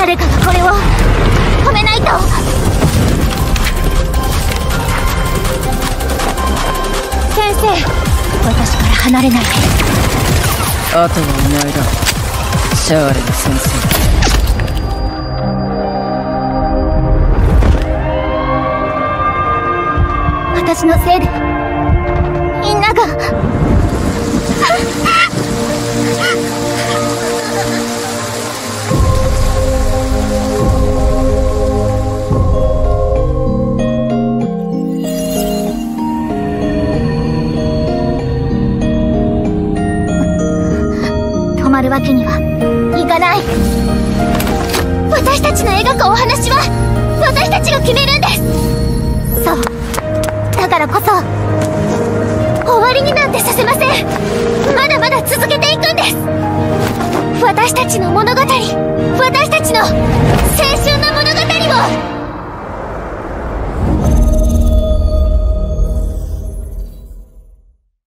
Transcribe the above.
誰かがこれを止めないと。先生、私から離れないで。 あとはお前だ、シャーレン先生。 私のせいでみんなが止まるわけにはいかない。私たちの描くお話は私たちが決めるんです。そう、だからこそ終わりになんてさせません。まだまだ続けていくんです。私たちの物語、私たちの